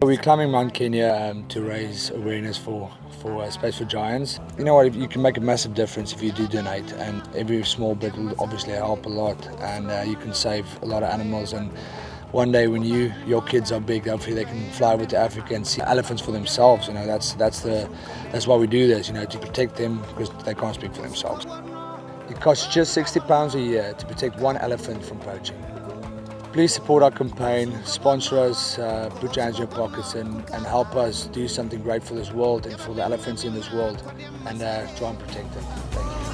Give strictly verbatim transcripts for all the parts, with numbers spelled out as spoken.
We're climbing Mount Kenya um, to raise awareness for, for uh, Space for Giants. You know what, you can make a massive difference if you do donate, and every small bit will obviously help a lot, and uh, you can save a lot of animals. And one day when you, your kids are big, hopefully they can fly over to Africa and see elephants for themselves. You know, that's, that's, the, that's why we do this, you know, to protect them, because they can't speak for themselves. It costs just sixty pounds a year to protect one elephant from poaching. Please support our campaign, sponsor us, uh, put your hands in your pockets and, and help us do something great for this world and for the elephants in this world, and uh, try and protect them. Thank you.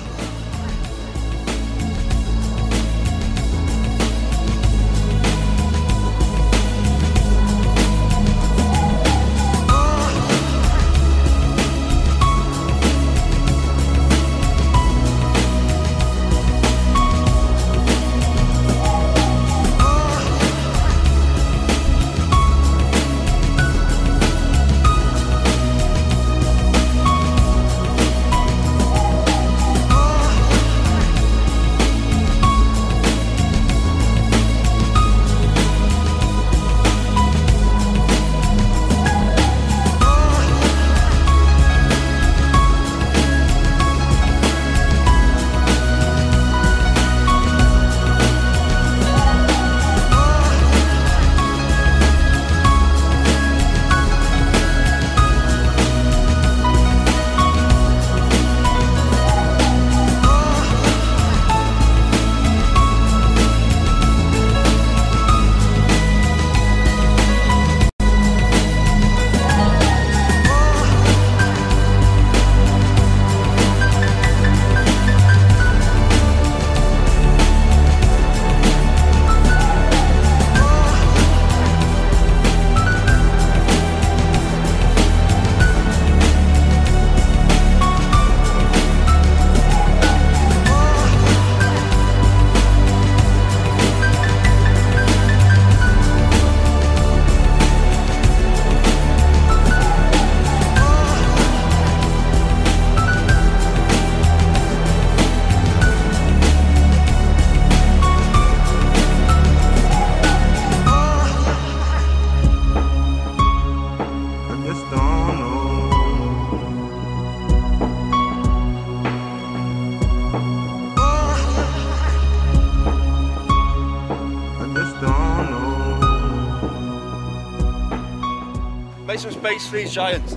Make some space for these giants.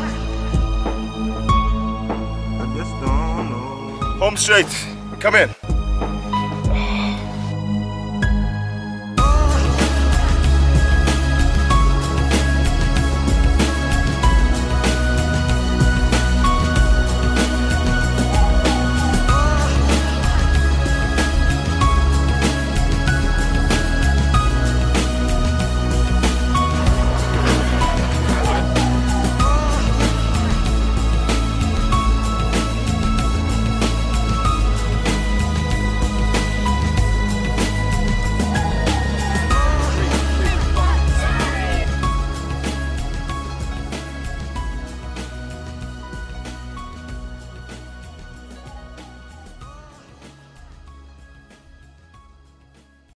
Home straight. Come in.